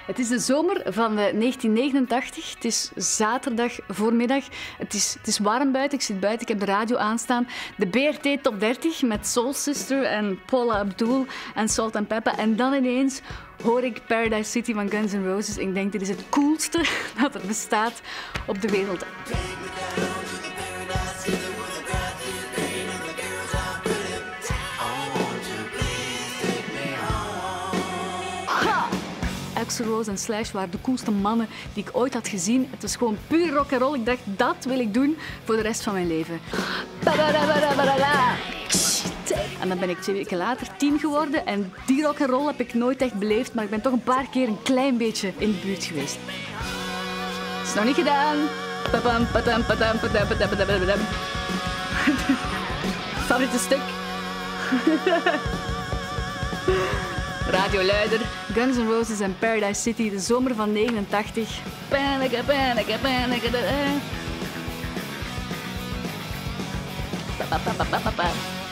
Het is de zomer van 1989. Het is zaterdag voormiddag. Het is warm buiten. Ik zit buiten. Ik heb de radio aanstaan. De BRT Top 30 met Soul Sister en Paula Abdul en Salt and Pepper. En dan ineens hoor ik Paradise City van Guns N' Roses. Ik denk, dit is het coolste dat er bestaat op de wereld. Axl Rose en Slash waren de coolste mannen die ik ooit had gezien. Het was gewoon puur rock'n'roll. Ik dacht, dat wil ik doen voor de rest van mijn leven. En dan ben ik 2 weken later 10 geworden. En die rock'n'roll heb ik nooit echt beleefd. Maar ik ben toch een paar keer een klein beetje in de buurt geweest. Is nog niet gedaan. Favoriete stuk? Radioleider, Guns N' Roses en Paradise City, de zomer van 89. Panic, panic, panic.